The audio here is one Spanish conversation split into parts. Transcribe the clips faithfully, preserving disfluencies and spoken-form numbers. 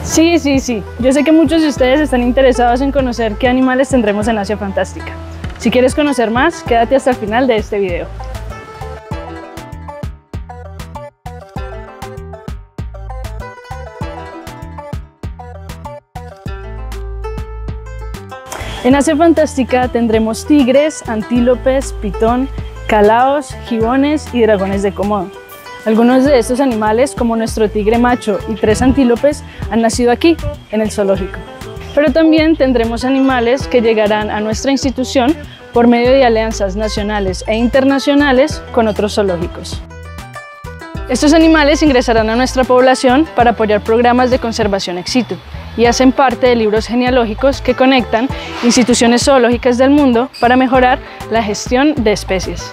Sí, sí, sí. Yo sé que muchos de ustedes están interesados en conocer qué animales tendremos en Asia Fantástica. Si quieres conocer más, quédate hasta el final de este video. En Asia Fantástica tendremos tigres, antílopes, pitón, calaos, gibones y dragones de Komodo. Algunos de estos animales, como nuestro tigre macho y tres antílopes, han nacido aquí, en el zoológico. Pero también tendremos animales que llegarán a nuestra institución por medio de alianzas nacionales e internacionales con otros zoológicos. Estos animales ingresarán a nuestra población para apoyar programas de conservación ex situ y hacen parte de libros genealógicos que conectan instituciones zoológicas del mundo para mejorar la gestión de especies.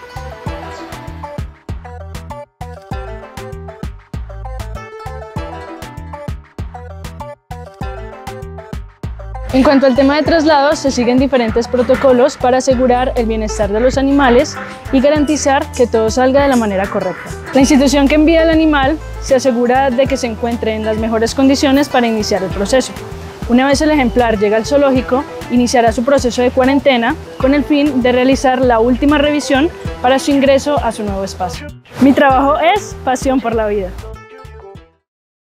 En cuanto al tema de traslados, se siguen diferentes protocolos para asegurar el bienestar de los animales y garantizar que todo salga de la manera correcta. La institución que envía el animal se asegura de que se encuentre en las mejores condiciones para iniciar el proceso. Una vez el ejemplar llega al zoológico, iniciará su proceso de cuarentena con el fin de realizar la última revisión para su ingreso a su nuevo espacio. Mi trabajo es pasión por la vida.